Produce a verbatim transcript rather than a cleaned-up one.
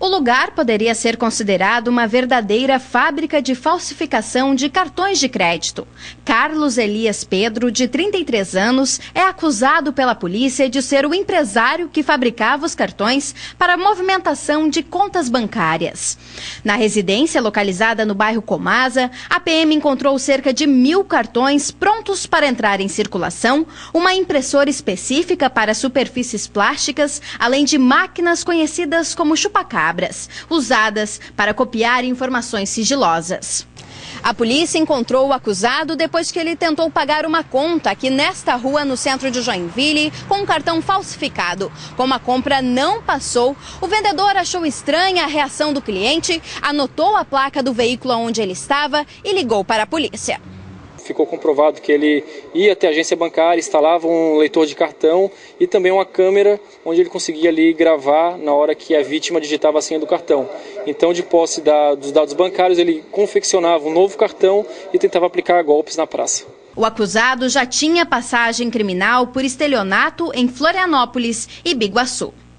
O lugar poderia ser considerado uma verdadeira fábrica de falsificação de cartões de crédito. Carlos Elias Pedro, de trinta e três anos, é acusado pela polícia de ser o empresário que fabricava os cartões para a movimentação de contas bancárias. Na residência localizada no bairro Comasa, a P M encontrou cerca de mil cartões prontos para entrar em circulação, uma impressora específica para superfícies plásticas, além de máquinas conhecidas como chupa-cabra, usadas para copiar informações sigilosas. A polícia encontrou o acusado depois que ele tentou pagar uma conta aqui nesta rua, no centro de Joinville, com um cartão falsificado. Como a compra não passou, o vendedor achou estranha a reação do cliente, anotou a placa do veículo onde ele estava e ligou para a polícia. Ficou comprovado que ele ia até a agência bancária, instalava um leitor de cartão e também uma câmera onde ele conseguia ali gravar na hora que a vítima digitava a senha do cartão. Então, de posse da, dos dados bancários, ele confeccionava um novo cartão e tentava aplicar golpes na praça. O acusado já tinha passagem criminal por estelionato em Florianópolis e Biguaçu.